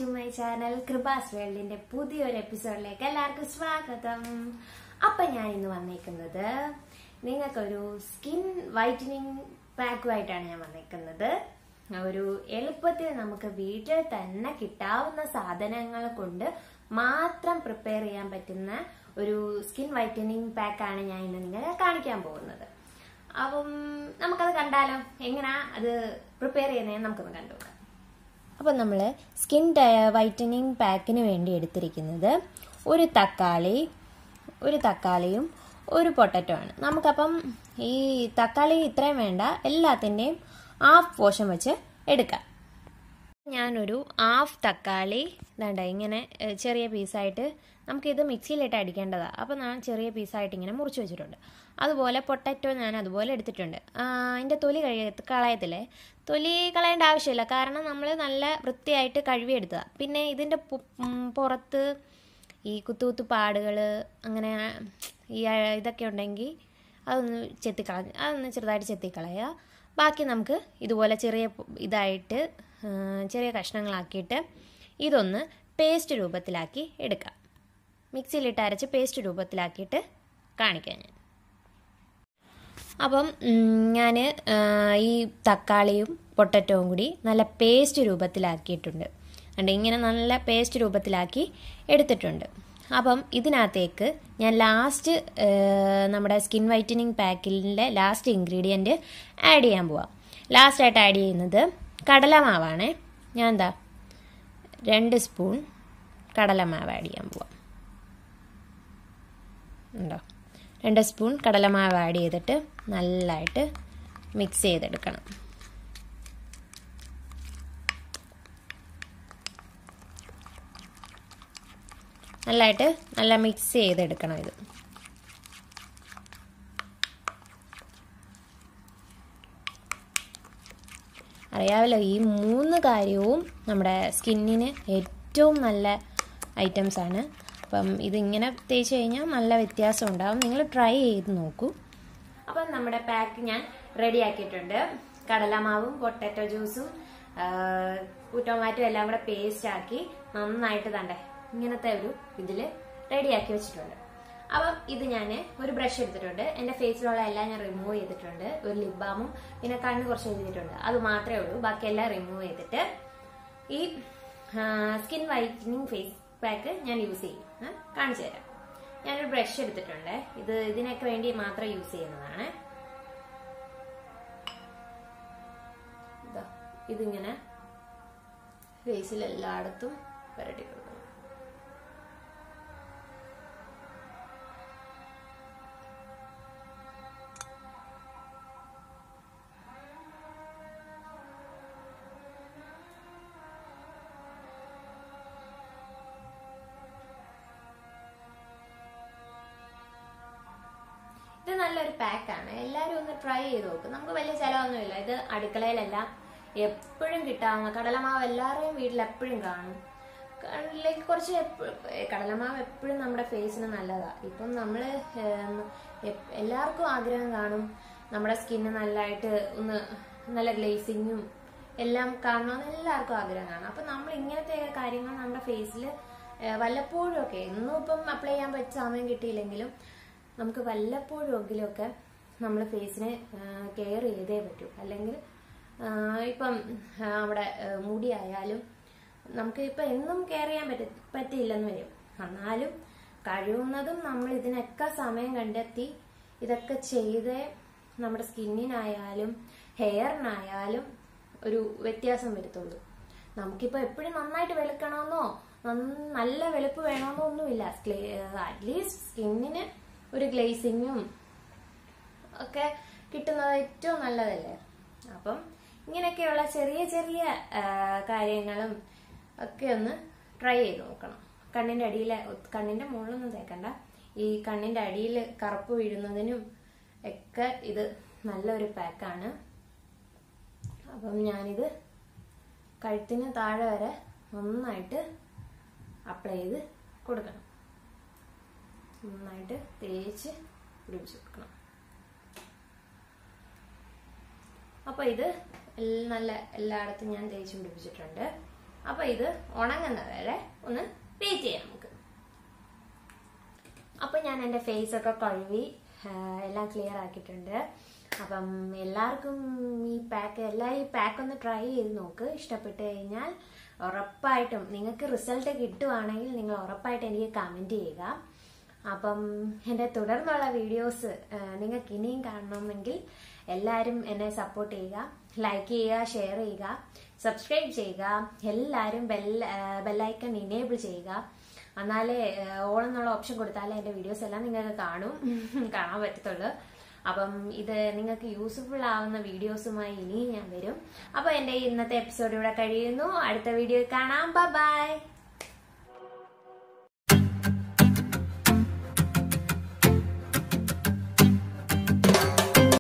To my channel കൃപാസ് വേൾഡിന്റെ പുതിയൊരു എപ്പിസോഡിലേക്ക് എല്ലാവർക്കും സ്വാഗതം. അപ്പൊ ഞാൻ ഇന്ന് വന്നേക്കുന്നത് നിങ്ങൾക്കൊരു സ്കിൻ വൈറ്റനിങ് പാക്കുമായിട്ടാണ് ഞാൻ വന്നേക്കുന്നത്. ഒരു എളുപ്പത്തിൽ നമുക്ക് വീട്ടിൽ തന്നെ കിട്ടാവുന്ന സാധനങ്ങൾ കൊണ്ട് മാത്രം പ്രിപ്പയർ ചെയ്യാൻ പറ്റുന്ന ഒരു സ്കിൻ വൈറ്റനിങ് പാക്കാണ് ഞാൻ ഇന്ന് നിങ്ങളെ കാണിക്കാൻ പോകുന്നത്. അപ്പം നമുക്കത് കണ്ടാലോ, എങ്ങനെയാ അത് പ്രിപ്പയർ ചെയ്യുന്നതെന്ന് നമുക്കൊന്ന് കണ്ടുനോക്കാം. അപ്പം നമ്മൾ സ്കിൻ വൈറ്റനിങ് പാക്കിന് വേണ്ടി എടുത്തിരിക്കുന്നത് ഒരു തക്കാളിയും ഒരു പൊട്ടറ്റോ ആണ്. നമുക്കപ്പം ഈ തക്കാളി ഇത്രയും വേണ്ട, എല്ലാത്തിൻ്റെയും ഹാഫ് പോർഷൻ വെച്ച് എടുക്കാം. ഞാനൊരു ഹാഫ് തക്കാളി വേണ്ട ഇങ്ങനെ ചെറിയ പീസായിട്ട്, നമുക്കിത് മിക്സിയിലിട്ട് അടിക്കേണ്ടതാണ്. അപ്പോൾ ഞാൻ ചെറിയ പീസായിട്ട് ഇങ്ങനെ മുറിച്ച് വെച്ചിട്ടുണ്ട്. അതുപോലെ പൊട്ടറ്റോ ഞാൻ അതുപോലെ എടുത്തിട്ടുണ്ട്. അതിൻ്റെ തൊലി കളയത്തില്ലേ, തൊലി കളയേണ്ട ആവശ്യമില്ല, കാരണം നമ്മൾ നല്ല വൃത്തിയായിട്ട് കഴുകിയെടുത്തതാണ്. പിന്നെ ഇതിൻ്റെ പുറത്ത് ഈ കുത്തു പാടുകൾ അങ്ങനെ ഈ ഇതൊക്കെ ഉണ്ടെങ്കിൽ അതൊന്ന് ചെറുതായിട്ട് ചെത്തിക്കളയുക. ബാക്കി നമുക്ക് ഇതുപോലെ ചെറിയ കഷ്ണങ്ങളാക്കിയിട്ട് ഇതൊന്ന് പേസ്റ്റ് രൂപത്തിലാക്കി എടുക്കാം. മിക്സിയിലിട്ട് അരച്ച് പേസ്റ്റ് രൂപത്തിലാക്കിയിട്ട് കാണിക്കാം ഞാൻ. അപ്പം ഞാൻ ഈ തക്കാളിയും പൊട്ടറ്റോവും കൂടി നല്ല പേസ്റ്റ് രൂപത്തിലാക്കിയിട്ടുണ്ട്. ഇങ്ങനെ നല്ല പേസ്റ്റ് രൂപത്തിലാക്കി എടുത്തിട്ടുണ്ട്. അപ്പം ഇതിനകത്തേക്ക് ഞാൻ ലാസ്റ്റ് നമ്മുടെ സ്കിൻ വൈറ്റനിങ് പാക്കിൻ്റെ ലാസ്റ്റ് ഇൻഗ്രീഡിയൻറ്റ് ആഡ് ചെയ്യാൻ പോവാം. ലാസ്റ്റായിട്ട് ആഡ് ചെയ്യുന്നത് കടലമാവാണ്. ഞാൻ 2 സ്പൂൺ കടലമാവ് ആഡ് ചെയ്യാൻ പോവാം. ഉണ്ടോ, 2 സ്പൂൺ കടലമാവ് ആഡ് ചെയ്തിട്ട് നല്ലതായിട്ട് മിക്സ് ചെയ്തെടുക്കണം. നല്ല മിക്സ് ചെയ്തെടുക്കണം. ഇത് അറിയാമല്ലോ, ഈ 3 കാര്യവും നമ്മുടെ സ്കിന്നിന് ഏറ്റവും നല്ല ഐറ്റംസ് ആണ്. അപ്പം ഇതിങ്ങനെ തേച്ച് കഴിഞ്ഞാൽ നല്ല വ്യത്യാസം ഉണ്ടാകും. നിങ്ങൾ ട്രൈ ചെയ്ത് നോക്കൂ. അപ്പം നമ്മുടെ പാക്ക് ഞാൻ റെഡി ആക്കിയിട്ടുണ്ട്. കടലമാവും പൊട്ടാറ്റോ ജ്യൂസും ടൊമാറ്റോ എല്ലാം കൂടെ പേസ്റ്റ് ആക്കി നന്നായിട്ട് ഇങ്ങനത്തെ ഒരു ഇതിൽ റെഡിയാക്കി വെച്ചിട്ടുണ്ട്. അപ്പം ഇത് ഞാൻ ഒരു ബ്രഷ് എടുത്തിട്ടുണ്ട്. എൻ്റെ ഫേസിലുള്ള എല്ലാം ഞാൻ റിമൂവ് ചെയ്തിട്ടുണ്ട്. ഒരു ലിപ് ബാമും പിന്നെ കണ്ണ് കുറച്ച് എഴുതിയിട്ടുണ്ട്. അത് മാത്രമേ ഉള്ളൂ, ബാക്കിയെല്ലാം റിമൂവ് ചെയ്തിട്ട് ഈ സ്കിൻ വൈറ്റനിങ് ഫേസ് പാക്ക് ഞാൻ യൂസ് ചെയ്യും. കാണിച്ചു തരാം. ഞാനൊരു ബ്രഷ് എടുത്തിട്ടുണ്ട്. ഇതിനൊക്കെ വേണ്ടി മാത്രം യൂസ് ചെയ്യുന്നതാണ്. ഇതിങ്ങനെ ഫേസിൽ എല്ലായിടത്തും പുരട്ടി കൊടുക്കണം. ഇത് നല്ലൊരു പാക്കാണ്. എല്ലാവരും ഒന്ന് ട്രൈ ചെയ്ത് നോക്കും. നമുക്ക് വലിയ ചിലവൊന്നുമില്ല. ഇത് അടുക്കളയിലെല്ലാം എപ്പോഴും കിട്ടാവുന്ന കടലമാവ് എല്ലാവരുടെയും വീട്ടിൽ എപ്പോഴും കാണും. കുറച്ച് കടലമാവ് എപ്പോഴും നമ്മുടെ ഫേസിന് നല്ലതാണ്. ഇപ്പം നമ്മൾ എല്ലാവർക്കും ആഗ്രഹം കാണും നമ്മുടെ സ്കിന്ന് നല്ലതായിട്ട് നല്ല ഗ്ലേസിങ്ങും എല്ലാം കാണണമെന്ന് എല്ലാവർക്കും ആഗ്രഹം കാണും. അപ്പം നമ്മൾ ഇങ്ങനത്തെ കാര്യങ്ങൾ നമ്മുടെ ഫേസിൽ വല്ലപ്പോഴും ഒക്കെ, എന്നും ഇപ്പം അപ്ലൈ ചെയ്യാൻ പറ്റിയ സമയം കിട്ടിയില്ലെങ്കിലും നമുക്ക് വല്ലപ്പോഴുമെങ്കിലുമൊക്കെ നമ്മൾ ഫേസിനെ കെയർ ചെയ്തേ പറ്റൂ. അല്ലെങ്കിൽ ഇപ്പം അവിടെ മുടി ആയാലും നമുക്ക് ഇപ്പം എന്നും കെയർ ചെയ്യാൻ പറ്റിയില്ലെന്ന് വരും. എന്നാലും കഴിയുന്നതും നമ്മൾ ഇതിനൊക്കെ സമയം കണ്ടെത്തി ഇതൊക്കെ ചെയ്തേ നമ്മുടെ സ്കിന്നിനായാലും ഹെയറിനായാലും ഒരു വ്യത്യാസം വരുത്തുള്ളൂ. നമുക്കിപ്പോൾ എപ്പോഴും നന്നായിട്ട് വെളുക്കണമെന്നോ നല്ല വെളുപ്പ് വേണമെന്നോ ഒന്നുമില്ല. അറ്റ്ലീസ്റ്റ് സ്കിന്നിന് ഒരു ഗ്ലേസിങ്ങും ഒക്കെ കിട്ടുന്നത് ഏറ്റവും നല്ലതല്ലേ. അപ്പം ഇങ്ങനെയൊക്കെയുള്ള ചെറിയ ചെറിയ കാര്യങ്ങളും ഒക്കെ ഒന്ന് ട്രൈ ചെയ്ത് നോക്കണം. കണ്ണിന്റെ മുകളിലൊന്നും തേക്കണ്ട. ഈ കണ്ണിന്റെ അടിയിൽ കറുപ്പ് വീഴുന്നതിനും ഒക്കെ ഇത് നല്ലൊരു പാക്കാണ്. അപ്പം ഞാനിത് കഴുത്തിന് താഴെ വരെ നന്നായിട്ട് അപ്ലൈ ചെയ്ത് കൊടുക്കണം. നന്നായിട്ട് തേച്ച് പിടിപ്പിച്ച് കൊടുക്കണം. അപ്പോൾ ഇത് നല്ല എല്ലായിടത്തും ഞാൻ തേച്ച് പിടിപ്പിച്ചിട്ടുണ്ട്. അപ്പൊ ഇത് ഉണങ്ങുന്നത് വരെ ഒന്ന് വെയിറ്റ് ചെയ്യാം നമുക്ക്. അപ്പൊ ഞാൻ എന്റെ ഫേസ് ഒക്കെ കഴുകി എല്ലാം ക്ലിയർ ആക്കിയിട്ടുണ്ട്. അപ്പം എല്ലാവർക്കും ഈ പാക്ക് ഒന്ന് ട്രൈ ചെയ്ത് നോക്ക്. ഇഷ്ടപ്പെട്ട് കഴിഞ്ഞാൽ ഉറപ്പായിട്ടും നിങ്ങൾക്ക് റിസൾട്ട് കിട്ടുവാണെങ്കിൽ നിങ്ങൾ ഉറപ്പായിട്ട് എനിക്ക് കമന്റ് ചെയ്യുക. അപ്പം എൻ്റെ തുടർന്നുള്ള വീഡിയോസ് നിങ്ങൾക്ക് ഇനിയും കാണണമെങ്കിൽ എല്ലാവരും എന്നെ സപ്പോർട്ട് ചെയ്യുക, ലൈക്ക് ചെയ്യുക, ഷെയർ ചെയ്യുക, സബ്സ്ക്രൈബ് ചെയ്യുക. എല്ലാവരും ബെല്ലൈക്കൺ ഇനേബിൾ ചെയ്യുക. എന്നാലേ ഓൾ എന്നുള്ള ഓപ്ഷൻ കൊടുത്താലേ എൻ്റെ വീഡിയോസ് എല്ലാം നിങ്ങൾക്ക് കാണാൻ പറ്റത്തുള്ളൂ. അപ്പം ഇത് നിങ്ങൾക്ക് യൂസ്ഫുൾ ആവുന്ന വീഡിയോസുമായി ഇനിയും ഞാൻ വരും. അപ്പൊ എൻ്റെ ഇന്നത്തെ എപ്പിസോഡ് ഇവിടെ കഴിയുന്നു. അടുത്ത വീഡിയോ കാണാം. ബൈ.